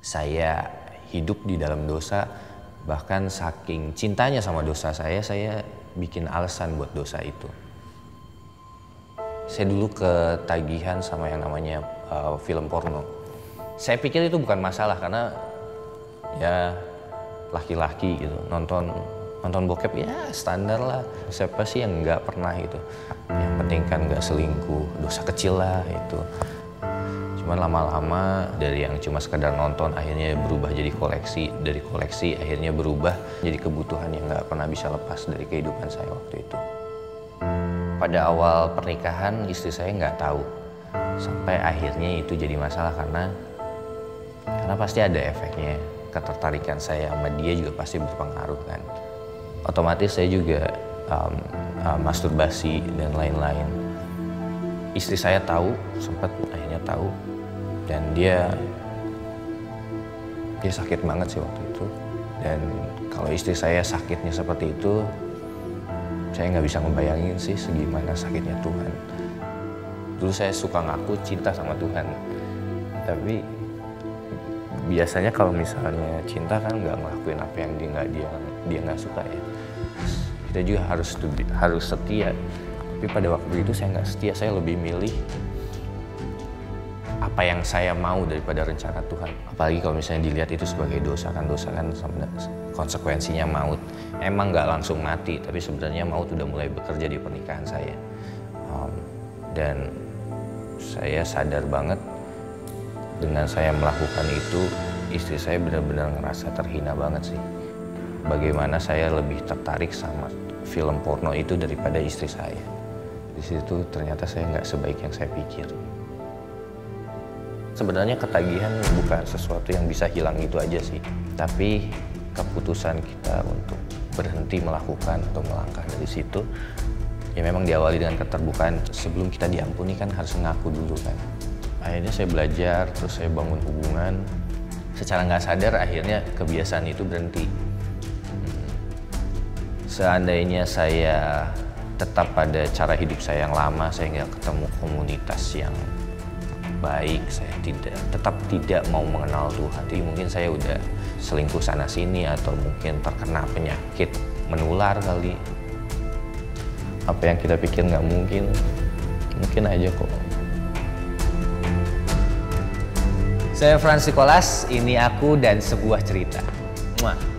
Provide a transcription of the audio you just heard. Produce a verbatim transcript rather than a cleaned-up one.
Saya hidup di dalam dosa, bahkan saking cintanya sama dosa saya, saya bikin alasan buat dosa itu. Saya dulu ketagihan sama yang namanya uh, film porno. Saya pikir itu bukan masalah karena ya laki-laki gitu, nonton nonton bokep ya standar lah. Siapa sih yang nggak pernah gitu. Yang penting kan nggak selingkuh, dosa kecil lah itu. Cuman lama-lama dari yang cuma sekedar nonton akhirnya berubah jadi koleksi, dari koleksi akhirnya berubah jadi kebutuhan yang nggak pernah bisa lepas dari kehidupan saya waktu itu. Pada awal pernikahan istri saya nggak tahu, sampai akhirnya itu jadi masalah karena karena pasti ada efeknya. Ketertarikan saya sama dia juga pasti berpengaruh kan. Otomatis saya juga um, um, masturbasi dan lain-lain. Istri saya tahu, sempat akhirnya tahu, dan dia dia sakit banget sih waktu itu. Dan kalau istri saya sakitnya seperti itu, saya nggak bisa ngebayangin sih segimana sakitnya Tuhan. Dulu saya suka ngaku cinta sama Tuhan, tapi biasanya kalau misalnya cinta kan nggak ngelakuin apa yang dia nggak dia dia nggak suka ya. Kita juga harus harus setia. Tapi pada waktu itu saya nggak setia. Saya lebih milih apa yang saya mau daripada rencana Tuhan. Apalagi kalau misalnya dilihat itu sebagai dosa kan, dosa kan konsekuensinya maut. Emang nggak langsung mati, tapi sebenarnya maut udah mulai bekerja di pernikahan saya. Um, dan saya sadar banget dengan saya melakukan itu, istri saya benar-benar ngerasa terhina banget sih. Bagaimana saya lebih tertarik sama film porno itu daripada istri saya. Di situ ternyata saya nggak sebaik yang saya pikir. Sebenarnya ketagihan bukan sesuatu yang bisa hilang gitu aja sih. Tapi keputusan kita untuk berhenti melakukan atau melangkah dari situ, ya memang diawali dengan keterbukaan. Sebelum kita diampuni kan harus ngaku dulu kan. Akhirnya saya belajar, terus saya bangun hubungan. Secara nggak sadar akhirnya kebiasaan itu berhenti. Hmm. Seandainya saya tetap pada cara hidup saya yang lama, saya nggak ketemu komunitas yang baik, saya tidak tetap tidak mau mengenal Tuhan. Jadi mungkin saya udah selingkuh sana sini atau mungkin terkena penyakit menular kali. Apa yang kita pikir nggak mungkin, mungkin aja kok. Saya Frans Nikolas, ini aku dan sebuah cerita. Mwah.